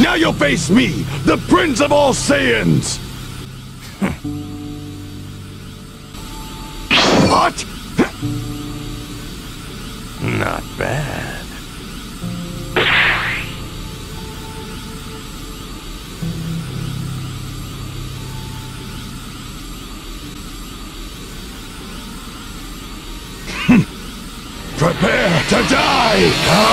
Now you'll face me, the Prince of all Saiyans! What? Not bad. Prepare to die!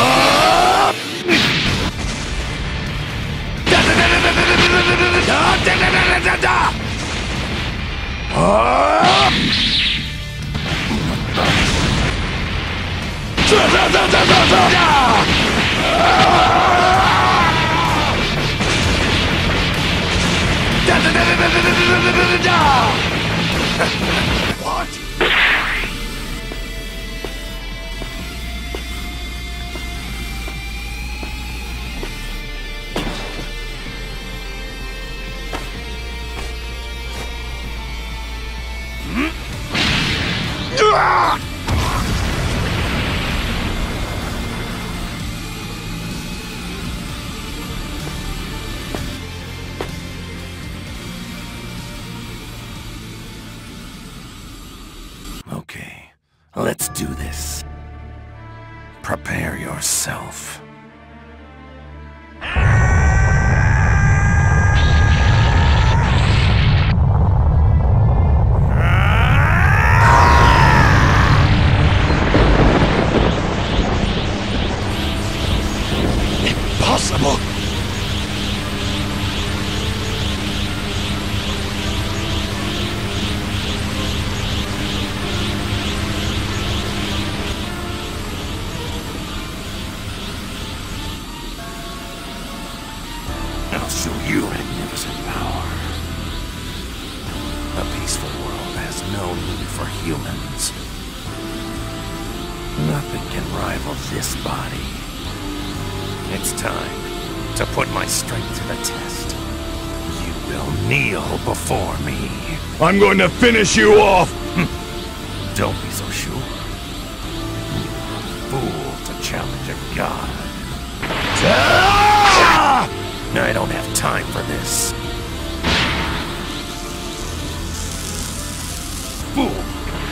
What? Okay, let's do this. Prepare yourself. Impossible! I'll show you magnificent power. A peaceful world has no need for humans. Nothing can rival this body. It's time to put my strength to the test. You will kneel before me. I'm going to finish you off! Don't be so sure. You're a fool to challenge a god. I don't have time for this. Fool!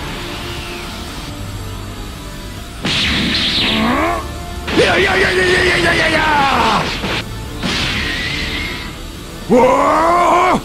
Whoa!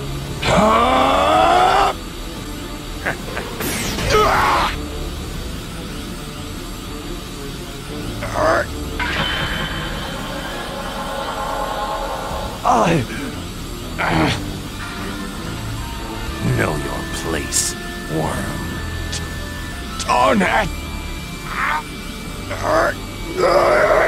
Know your place, worm. Darn it!